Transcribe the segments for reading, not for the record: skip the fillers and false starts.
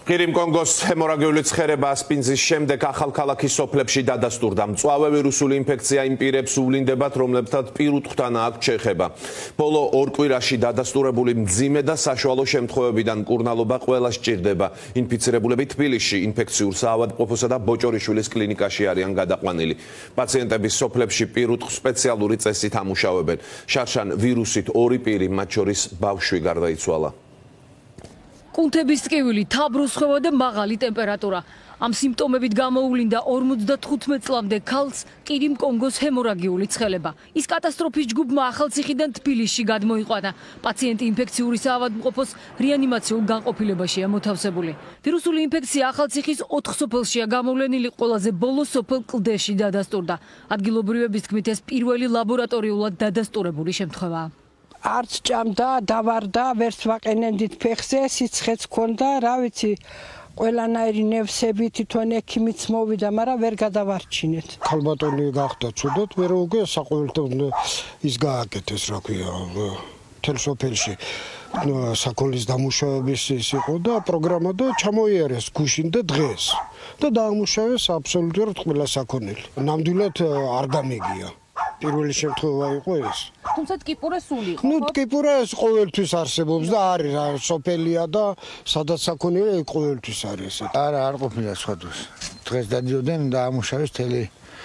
ყირიმ-კონგოს ჰემორაგიული ცხერება ასპინძის შემდეგ ახალქალაქის სოფლებში დადასტურდა. მწვავე ვირუსული ინფექცია იმ პირებს უვლინდებათ, რომლებთაც პირუტყვთან აქვს შეხება. ბოლო ორ კვირაში დადასტურებული მძიმე და საშუალო შემთხვევებიდან მკურნალობა ყველა სჭირდება. ინფიცირებულები თბილისში ინფექციურ საავადმყოფოსა და ბოჭორიშვილის კლინიკაში არიან გადაყვანილი. პაციენტები სოფლებში პირუტყვის სპეციალური წესით ამუშავებენ. შარშან ვირუსით ორი პირი, მათ შორის ბავშვი გარდაიცვალა. კუნთების ტკივილი, თაბროსხვევა და მაღალი ტემპერატურა. Ამ სიმპტომებით გამოუვლინდა 55 წლამდე ქალს ყირიმ-კონგოს ჰემორაგიული ცხელება. ის კატასტროფის ჯგუფმა ახალციხიდან თბილისში გადმოიყვანა. პაციენტი ინფექციური საავადმყოფოს რეანიმაციულ განყოფილებაშია მოთავსებული. ვირუსული ინფექცია ახალციხის 4 სოფელშია გამოვლენილი, ყველაზე ბოლო სოფელ კლდეში დადასტურდა. ადგილობრივების თქმით, ეს პირველი ლაბორატორიულად დადასტურებული შემთხვევაა. არც ჭამდა, დავარდა, ვერც ვაყენენდით ფეხზე, სიცხეც ქონდა, რა ვიცი, ყველანაირი ნევსები თვითონ ექიმიც მოვიდა, მაგრამ ვერ გადავარჩინეთ. ქალბატონი გახდა ცუდად, მე უკვე საყოველთაოდ ის გააკეთეს, რა ქვია, მთელ სოფელში საქონლის დამუშავების ის იყო და პროგრამა და ჩამოიარეს გუშინ და დღეს და დაამუშავეს აბსოლუტურად ყველა საქონელი. ნამდვილად არ გამიგია. პირველი შემთხვევა იყო ეს. თუმცა ტკიპურა სული იყო. ტკიპურა ეს ყოველთვის არსებობს და არის სოფელია და სადაც საქონელია ყოველთვის არის. არა, არ ყოფილა სხვა დროს. დღეს დადიოდნენ და ამუშავეს მთელი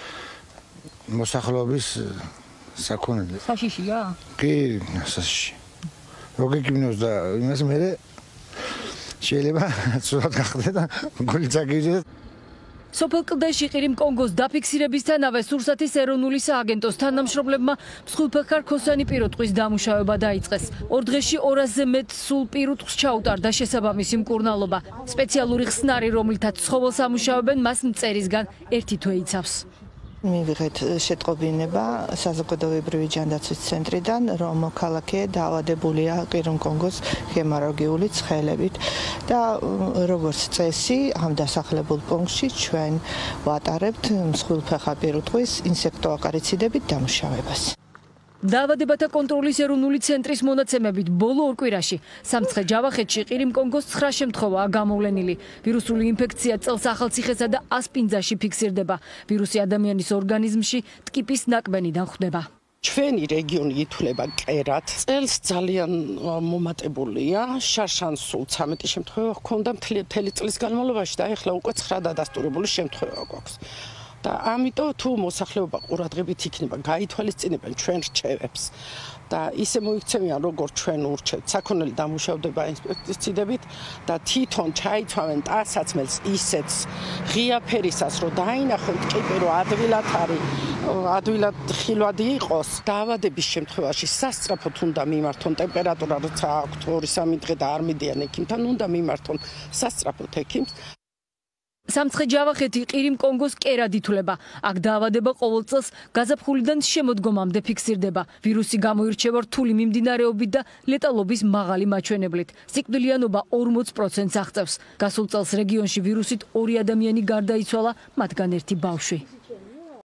მოსახლეობის საქონელი. საშიშია? კი, საშიში. როგეკინოს და იმას მე შეიძლება ცუდად გახდე და გული წაგიძე. სოფელ კლდეში ყირიმ-კონგოს დაფიქსირებისთანავე სურსათის ეროვნული სააგენტოს თანამშრომლებმა მსხვილფეხარ ქოსანი პირუტყვის დამუშავება დაიწყეს. ორ დღეში 200-ზე მეტ სულ პირუტყვის ჩაუტარდა შესაბამისი მკურნალობა. სპეციალური ხსნარი, რომლითაც ცხოველს ამუშავებენ, მას მწერისგან 1 თვე იცავს. მივიღეთ შეტყობინება საზოგადოებრივი ჯანდაცვის ცენტრიდან, რომ მოქალაქე დაავადებულია ყირიმ-კონგოს ჰემორაგიული ცხელებით და როგორც წესი ამ დასახლებულ პუნქტში ჩვენ ვატარებთ მსხვილფეხა პირუტყვის ინსექტოაკარიციდებით დამუშავებას. დაავადებათა კონტროლის ეროვნული ცენტრის მონაცემებით ბოლო ორ კვირაში სამცხე-ჯავახეთში ყირიმ-კონგოს 9 შემთხვევაა გამოვლენილი. ვირუსული ინფექცია წელს ახალციხესა და ასპინძაში ფიქსირდება. ვირუსი ადამიანის ორგანიზმში ტკიპის ნაკბენიდან ხვდება. ჩვენი რეგიონი ითვლება კერად. წელს ძალიან მომატებულია. შარშან სულ 13 შემთხვევა ჰქონდა მთელი წლის განმავლობაში და ეხლა უკვე 9 დადასტურებული შემთხვევა გვაქვს. და ამიტომ თუ მოსახლეობა ყურადღებით იქნება, გაითვალისწინებენ ჩვენ რჩევებს და ისე მოიქცევიან, როგორც ჩვენ ურჩევთ, საქონელი დამუშავდება ინსპექტიციდებით და თვითონ ჩაიცვამენ ტანსაცმელს ისეც ღია ფერისას, რომ დაინახონ ტკიპი, რომ ადვილად ხილვადი იყოს. დაავადების შემთხვევაში სასწრაფოდ უნდა მიმართონ ტემპერატურა, როცა აქვთ 2-3 დღე და არ მიდიან ექიმთან, უნდა მიმართონ სასწრაფოდ ექიმს. სამცხე-ჯავახეთი ყირიმ-კონგოს კერად ითვლება. აქ დაავადება ყოველ წელს გაზაფხულიდან შემოდგომამდე ფიქსირდება. ვირუსი გამოირჩევა რთული მიმდინარეობით და ლეტალობის მაღალი მაჩვენებლით. სიკვდილიანობა 40%-ს აღწევს. გასულ წელს რეგიონში ვირუსით 2 ადამიანი გარდაიცვალა, მათგან 1 ბავშვი.